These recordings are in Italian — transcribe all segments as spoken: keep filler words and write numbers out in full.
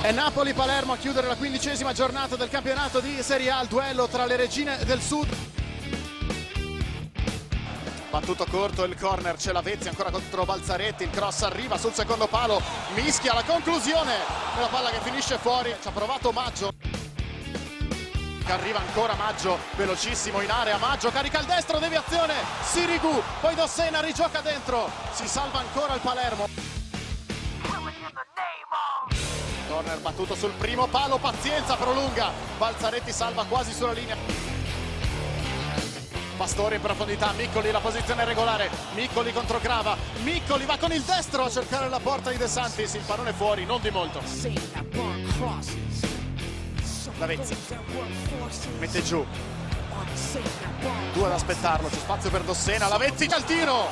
È Napoli-Palermo a chiudere la quindicesima giornata del campionato di Serie A, il duello tra le regine del sud. Battuto corto il corner, c'è Lavezzi ancora contro Balzaretti, il cross arriva sul secondo palo, mischia la conclusione della palla che finisce fuori, ci ha provato Maggio. Arriva ancora Maggio, velocissimo in area, Maggio carica il destro, deviazione, Sirigu, poi Dossena rigioca dentro, si salva ancora il Palermo. Corner battuto sul primo palo, pazienza, prolunga, Balzaretti salva quasi sulla linea. Pastori in profondità, Miccoli la posizione regolare, Miccoli contro Grava, Miccoli va con il destro a cercare la porta di De Santis, il pallone fuori, non di molto. Lavezzi mette giù, due ad aspettarlo, c'è spazio per Dossena, Lavezzi c'è il tiro,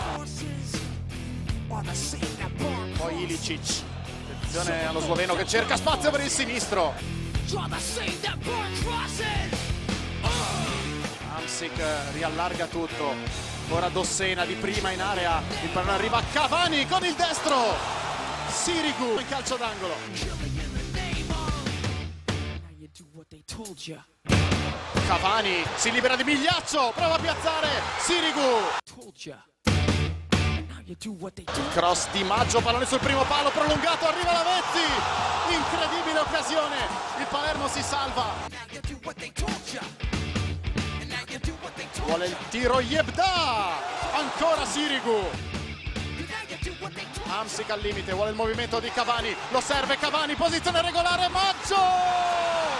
poi Ilicic, attenzione allo sloveno che cerca spazio per il sinistro. Hamsik riallarga tutto, ora Dossena di prima in area, il pallone arriva a Cavani con il destro, Sirigu in calcio d'angolo. Cavani si libera di Migliaccio, prova a piazzare Sirigu. Il cross di Maggio, pallone sul primo palo, prolungato, arriva Lavezzi, incredibile occasione, il Palermo si salva. Vuole il tiro Yebda, ancora Sirigu. Hamsik al limite, vuole il movimento di Cavani, lo serve Cavani, posizione regolare, Maggio!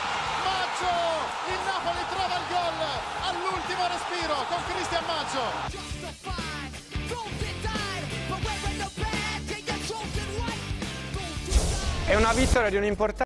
Il Napoli trova il gol all'ultimo respiro con Cristian Maggio. È una vittoria di un'importanza